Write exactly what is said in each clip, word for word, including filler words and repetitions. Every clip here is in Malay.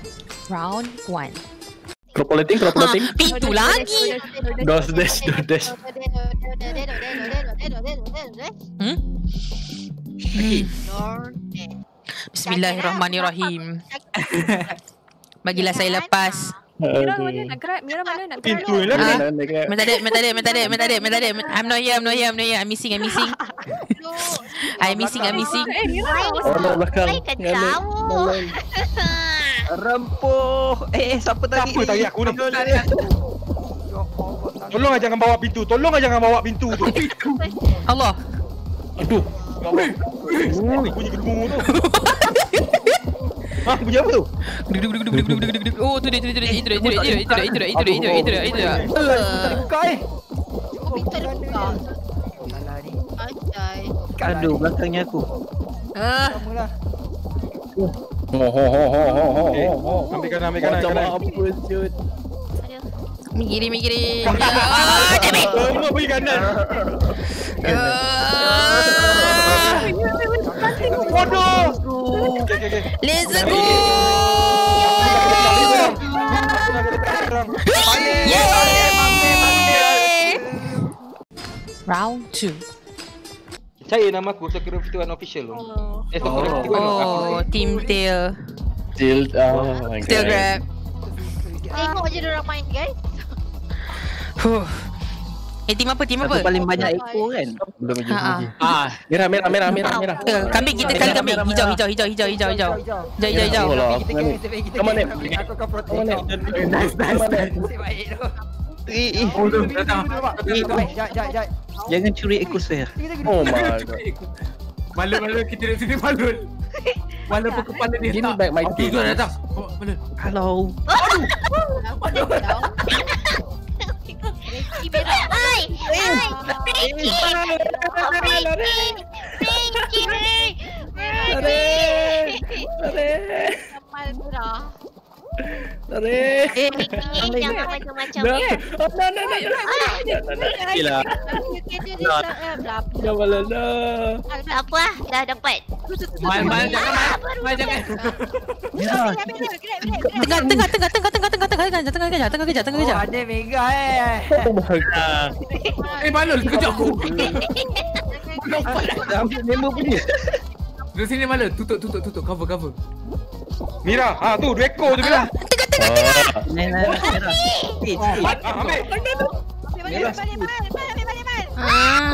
Round one. Kropoliting, kropoliting. Ha, pintu lagi. Dos dash, dos dash. Hmm? Bismillahirrahmanirrahim. Bagilah saya lepas. Mira mana nak grab? Mira mana nak grab? Pintu lah. Minta dek, minta dek, minta dek, minta dek, minta dek. I'm not here, I'm not here, I'm not here. I'm missing, I'm missing. I'm missing, I'm missing. Eh, Mira. Oh, no, belakang. Saya kan tahu. Rempuh. Eh, siapa tarik Siapa tarik aku ni? Tolong aja jangan bawa pintu. Tolong aja jangan bawa pintu tu. Allah. Aduh. Bunyi gedung tu. Hah, bunyi apa tu? Duduk, duduk, duduk, duduk, duduk, duduk. Oh, tu dia, tu dia, tu dia, itu dia, itu dia, itu dia, itu dia, itu dia, itu dia, itu dia, itu dia. buka eh. Pintu dah buka. Salah ni. Anjay. Aduh, belakangnya aku. Ah, Samalah. Oh, ho, ho, ho, ho, ho, Eh, ho. ambil kanan, ambil kanan, Macam kanan. apa, Jod? migiri, migiri. Ah, damn it. Semua pergi kanan. Ah, Bodoh. Okey, okey, okey. let's go. Yay! Round two. Saya nama aku Security One Official. Eh, Security One Oh, team tail. Still, oh my Tail god. grab. Tengok je diorang main guys. Huh. Eh, team apa? Team apa? Aku paling banyak ekor kan. Belum lagi. Ha, ha. Ah, merah, merah, merah, merah, merah. Eh, kambing kita kali kambing. Hijau, hijau, hijau, hijau, hijau, hijau. Hijau, hijau, hijau. Oh, lah. Kita kena kita kita. Come on, Nep. Aku akan protect. Come on, Nep. Nice, nice. Come on, Nep. Nasib baik tu. Eh, eh. Oh, tu datang. Jat, jat, jat. Jangan curi ekosfer. Oh my god. Balon-balon kita dari sini balon. Balon pun kepala dia Give me tak. back my Okey, team. tu datang. Bawa balon. Hello. Hai. Hai. Pinky. Pinky. Pinky. Kamal Mira. Lari. Pinky jangan macam-macam. No, oh, no, no, no, no. Gila. Jangan malah dah. Tak apa lah, dah dapat. Mal-mal jangan mal. Mal jangan. Tengah, tengah, tengah, tengah, tengah, tengah, tengah, tengah, tengah kejap, tengah kejap, tengah Oh, kejap. ada mega eh. Oh my god. Eh balon kejap aku. Ambil member punya. Dari sini balon. Tutup tutup tutup cover cover. Mira, ha tu dua ekor tu Mira. Tengah, tengah, tengah. Nah, nah, nah. Speed, speed. Ha, ambil. Ah.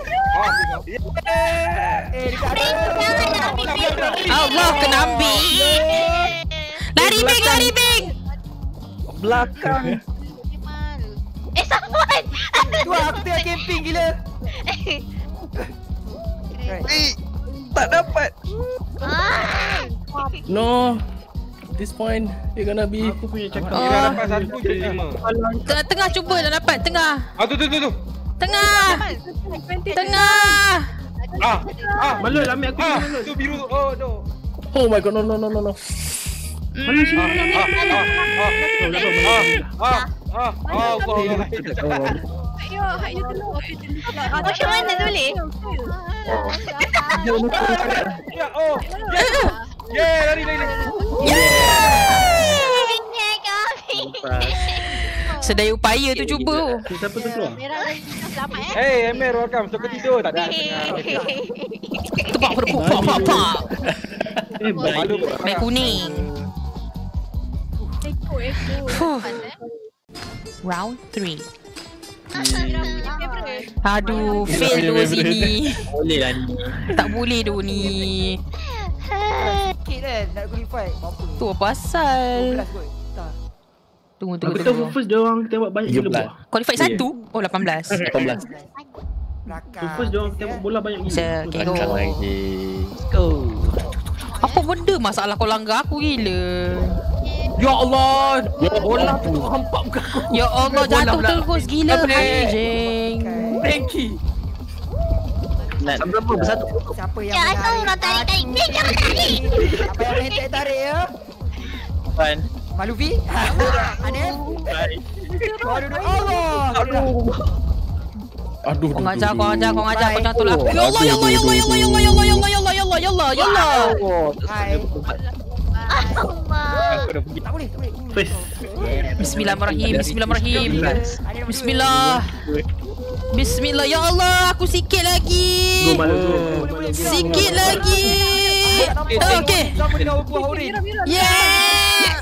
Eh, dekat atas. Allah, kena ambil. Lari, Bing, lari, Bing. Belakang. Eh, someone! Tu aku tengah camping gila. Eh, tak dapat. Ah. No. At this point, you're gonna be. Aku punya cakap Oh. Mira dapat satu je lima. Tengah, tengah cuba dah dapat. Tengah. Ah tu tu tu tu. Tengah. Tengah. Ah, ah. Balon ambil aku. Ah, tu biru tu. Oh no. Oh my god, no, no, no, no, no. Ah, ah, ah, ah, ah, ah, Allah. Ayo, ayo dulu. Macam mana boleh? Ya, oh. Yeah, lari lari. Pinky kami. Sedaya upaya tu cuba. Siapa tu keluar? Merah lagi selamat eh. Hey, Emir, welcome. Suka tidur tak ada. Tepak, berpuk, pak, pak, pak. Eh, Malu pun. Merah kuning. Ekor, ekor. Fuh. Round three. Mira punya favourite. Aduh, fail tu sini. Boleh lah ni. Tak boleh tu ni. Sikit kan nak qualify. Berapa? Tu apa asal? dua belas kot. Tak. Tunggu, tunggu, Aku tahu tunggu. first dia orang tembak banyak tiga gila belas. buah. Qualified satu? Oh, lapan belas. lapan belas. Belakang. First dia orang tembak bola banyak gila. Saya okay, go. Belakang lagi. Let's go. Apa benda masalah kau langgar aku gila. Ya Allah. Bola tu hampak muka aku. Ya Allah, Bola jatuh pula. terus gila Apa ni? anjing. Frankie. Nak Berapa? Bersatu. Siapa yang Ya, asal menarik? orang tarik-tarik. Ni jangan tarik. Apa yang main tarik-tarik ya? depan. Malufi? Anil? Aduh, aduh, Allah. Aduh. Kau ngajar, kau ngajar, kau ngajar, kau jangan tolak. Ya Allah, ya Allah, ya Allah, ya Allah, ya Allah, ya Allah, ya Allah, ya Allah, ya Allah, ya Allah, ya Allah. Hai. Allah. dah pergi. Tak boleh, tak boleh. First. Bismillahirrahmanirrahim. Bismillahirrahmanirrahim. Bismillah. Bismillah. Ya Allah, aku sikit lagi. Go malu go. Sikit lagi. Oh, okey. Sama dengan buah oren. Yeah.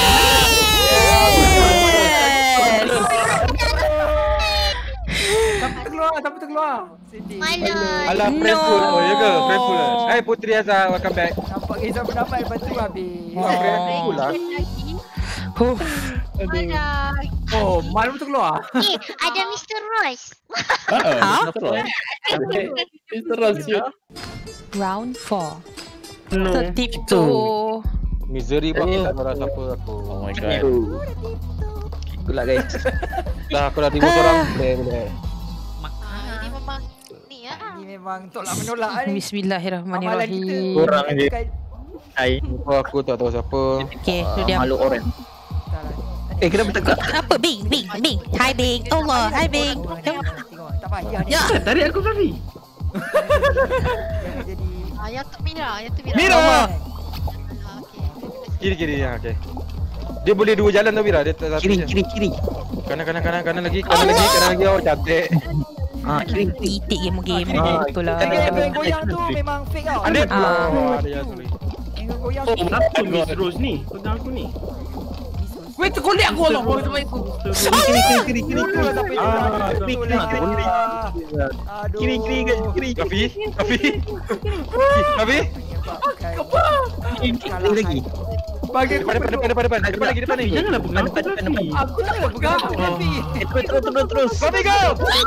Siapa terkeluar? Siapa terkeluar? Sedih. Mana? Alah, No. friendful. Oh, ya ke? Friendful lah. Hai Putri Azhar, welcome back. Nampak kisah pendapat lepas tu habis. Wah, friendful lah. Huh. Mana? Oh, malam terkeluar. Eh, ada mister Royce. Ha? Mister Ross, you. Round four. No. Tertib tu. Misery pun aku tak tahu siapa aku. Oh my god. Good luck guys. Dah aku dah tiga orang. Boleh, boleh. Ah, ini memang ni ya. Ini memang tolak menolak ni. Amalan Bismillahirrahmanirrahim. kita. Kurang je. Hai. Lupa aku tak tahu siapa. Okey, tu dia. Malu orang. Eh kenapa tegak? Apa Bing? Bing, Bing. Hai Bing. Allah, hai Bing. Tengok. Tak payah ni. Ya. Tarik aku Fluffy. Jangan jadi. Ah, yang tu Mira, yang tu Mira. Mira! Ah, okey. Kiri kiri ya, okey. Dia boleh dua jalan tau Mira, dia tak satu Kiri je. kiri kiri. Kanan kanan kanan kanan lagi, kanan lagi, kanan lagi. Oh, cantik. Ah kiri kiri. Titik game-game. Ah, Betul lah. Tapi yang goyang tu memang fake tau. Ada Ah. oh, ada yang tulis. Yang goyang Oh, tu. kenapa Miss Rose ni? Pegang aku ni. Weh, terkolik aku Allah. Bawa tempat aku. Kiri kiri kiri kiri. Betul lah sampai tu. Ah, Betul kiri lah. kiri. Aduh. Kiri kiri guys, kiri. Kafi, Kafi. Kafi. Apa? Kiri lagi. Bagi Depan depan depan depan depan. Depan lagi depan lagi. Janganlah pegang aku Depan, depan, Fluffy. Aku tak nak pegang aku Fluffy. Eh terus terus terus terus. Kafi go.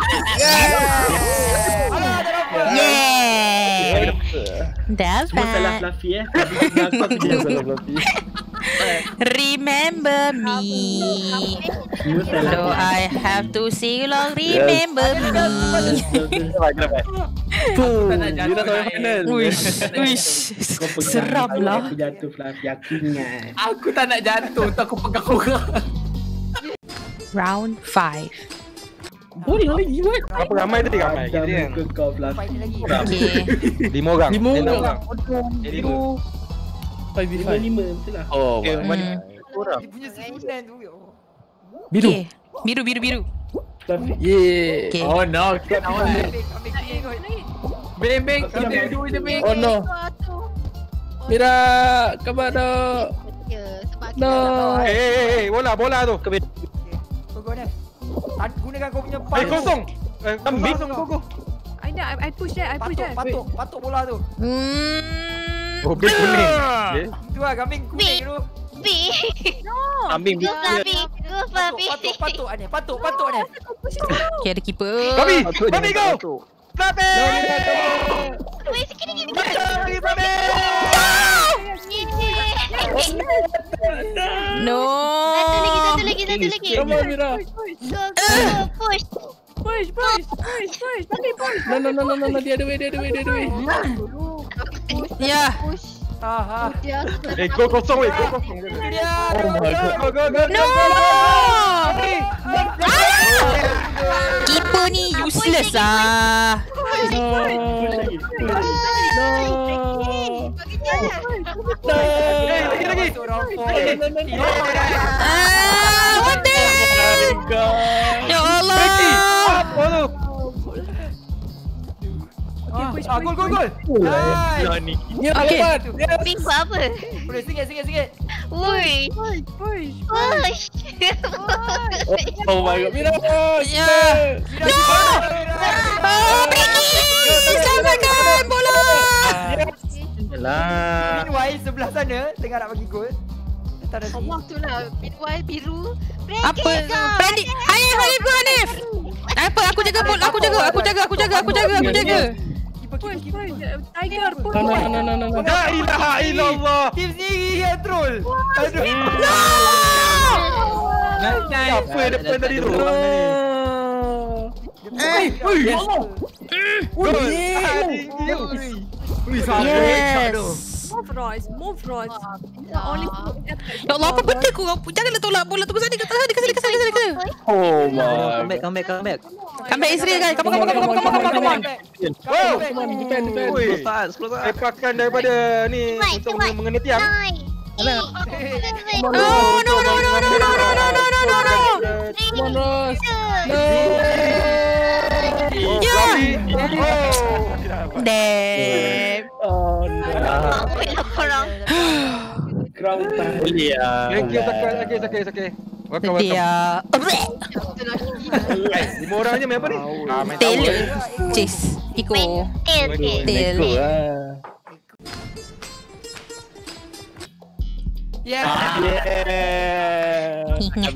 Alah, tak apa. Yeah. Dah Semua salah fine. Fluffy eh. Fluffy pegang aku, aku jangan salah Fluffy. Remember me. Semua salah. So I have to sing along. Remember me. Tuh, Tak nak dia jatuh dah tahu naik. final. Wish, wish. Kau pegang Seram aku, lah. Aku jatuh Fluffy, aku ingat. Aku tak nak jatuh, tak aku pegang orang. Round five. Boleh lagi what? Apa ramai tadi ramai? Kita Jangan yang muka kau Fluffy. Fight lagi. Okay. lima orang. Lima Eh, enam orang. Eh, lima. five v five. Lima betul lah. Oh, Eh, Hmm. mana? Dia punya sebulan tu. ya Allah. biru. Okay. Biru, biru, biru. Fluffy. Yeah. Okay. Oh no, kita nak awal. Ambil ambil kiri kau. Beng beng, kita dua je beng. Oh no. Mira, kabar dok. Ya, sebab No. Eh, eh, eh, eh, bola, bola tu. Kau kau ni. Tan- Gunakan kau punya Eh, pal. kosong. Eh, Ambil. kosong, go, go. I dah, I, I push that, I push Patuk, that. patuk, patuk bola tu. Hmm. Oh, big kuning. Okay. Itu lah kambing kuning tu. B. Kambing Go dia. Fluffy, go Patuk, Fluffy. patuk, patuk ni. Patuk, patuk ni. Okay, ada keeper. Kafi, Aku dia Kafi go. tu. Fluffy. Wait, sikit lagi. Lagi, Fluffy. No. Satu lagi, satu lagi, satu lagi. Come on Mira. Go, go, go, push. Push, push, push, push. Tapi push. No no no no no no the other way the other way the other way. Ya. Push. Ha ha. Dia Eh, go kosong weh, go kosong. Itu dia. Oh my god. Go, go, go. No. Keeper ni useless ah. No. No. Eh, lagi, lagi. Seorang Ah, what the? Ya Allah. Breaky. Apa tu? Ah, gol, gol, gol. Nice. Mira Okay. lepas. Bing buat apa? Boleh sikit, sikit, sikit. Woi. Push, push. Push. Oh my god. Mira. Ya. Oh, Breaky. Selamatkan bola. Yalah. Meanwhile sebelah sana tengah nak bagi gol. Tak ada sini. Allah tu lah. Meanwhile biru. Apa? Brandy. Hai, Hanif, go Hanif. Apa? Aku jaga bola. Aku jaga. Aku jaga. Aku jaga. Aku jaga. Aku jaga. Push, push. Tiger, push. No no no no no no. La ilaha illallah. Tim sendiri yang troll. Aduh. Apa yang depan tadi tu? Eh, Oi, ya Allah. Gol. Wih, sampai headshot tu. Move, Royce. Move, Royce. The only Ya Allah, apa benda kau? Janganlah tolak bola tu ke sana, ke sana, ke sana, ke sana, ke sana. Oh my. Come back, come back, come back. Come back Israel guys. Come on, come on, come on, come on, come on, come on. Wow. Come on, defend defend. Oi. Sepuluh saat, sepuluh saat. Sepakan daripada ni Cepat, untuk cepat. mengenai tiang. Nine, Oh no no no no no no no no no no no. Come on, Ross. No. Yeah. Damn. Oh no. Ground time. Thank you Sakai, Sakai, Sakai, Sakai. Welcome, welcome. Dia. Lima orang je main apa ni? Ah, main Tail. tower. Chase. Iko. Tail, tail. Tail. Neko lah. Yeah. Yeah.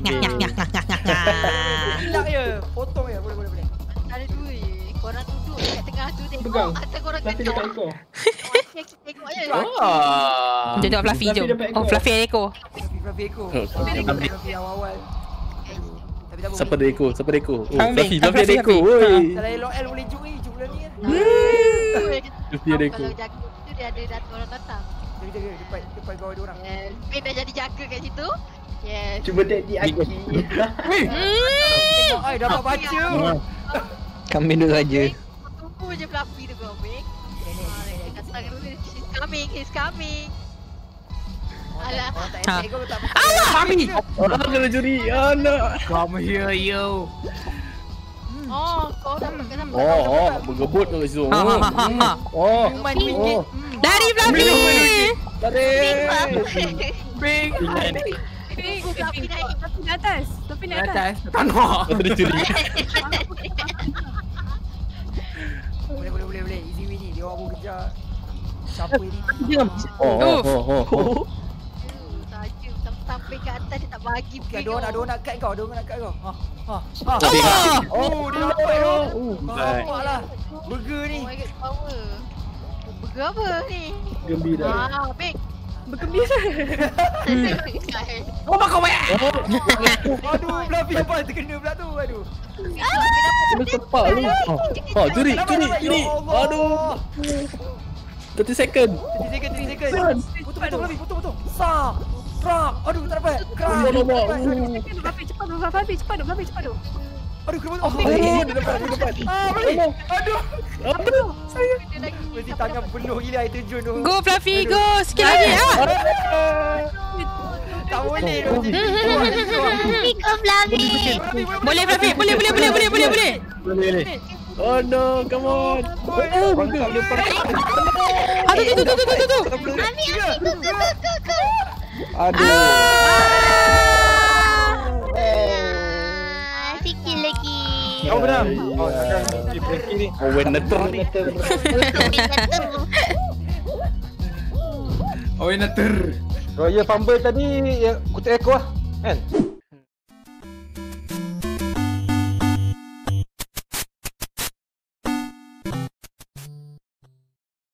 Hilak je. Potong je. Boleh, boleh, boleh. Ada dua je. Korang duduk kat tengah tu tengok. Pegang. Kata korang Fluffy kena. dekat ekor. Kita tengok je. Ah. Jom jom Fluffy jom. Fluffy dapat Oh ekor. Fluffy ada ekor. Fluffy, Fluffy Eko. Oh, Fluffy, Fluffy awal-awal. Tapi tak apa. Siapa ada ekor? Siapa ada ekor? Oh, Kambing. Fluffy, Fluffy ada Fluffy, ekor. Fluffy. Woi. Kalau elok L boleh juk ni. Juk bulan ni kan. Fluffy ada ekor. Kalau jaga tu dia ada dat- orang datang. Jaga, jaga. Depan, depan kau ada orang. Yes. Bin dah jadi jaga kat situ. Yes. Cuba tadi Aki. Tengok, ai dapat baca. Kambing dulu saja. Tunggu je Fluffy tu kau, Bin. Kata dulu, he's coming, he's coming. Alah. Orang tak Ha. attack kau tak apa. Kami. Oh, kena curi. Oh no. Come here you. Oh, kau dapat kenapa? Oh, oh, bergebut kat situ. Ha ha ha ha, ha. Oh. Main wingit. Lari Fluffy. Big Bang. Big. Tunggu Fluffy naik. Tapi di atas. Tapi di atas. Atas. Tengok. Kau tadi curi. Boleh, boleh, boleh, boleh. Easy win ni. Dia orang baru kejar. Siapa ni? Oh, oh, oh, oh, oh. Saja sampai kat atas dia tak bagi. Okay, ada orang nak, ada orang nak cut kau. Ada orang nak cut kau. Ha. Ha. Ha. Oh. Oh, dia dapat tu. Oh, Nampak lah. Burger ni. Oh my god, power. Burger apa ni? gembira. Ah, big. Bergembira. Oh makan weh. Aduh, Fluffy apa terkena pula tu. Aduh. Kena sepak lu. Oh, oh, curi, curi, curi. Aduh. thirty second. thirty second, thirty second. Putus, putus, Fluffy. Putus, putus. Sah. Krak. Aduh, tak dapat. Krak. Oh, nampak. Fluffy cepat tu. Fluffy cepat tu. Fluffy cepat tu. Aduh, kena Oh, potong. dia dapat, dia dapat. Ah, Fluffy. Aduh. Aduh. Dia lagi. Mesti tangan penuh gila air terjun tu. Go Fluffy go. Sikit lagi ah. Tak boleh. Fluffy. Pick up Fluffy. Boleh Fluffy. Boleh boleh boleh boleh boleh boleh. Boleh, boleh. Oh no, come on. Oh, burger. Ah tu tu tu tu tu tu. Ami, Ami, go, go, go, go, go. Aduh. Ah, sikit lagi. Kau benar. Oh, sekarang si Frankie ni. Oh, when the turn. Oh, ini ter. Royal fumble tadi ya kutu ekor lah. Kan?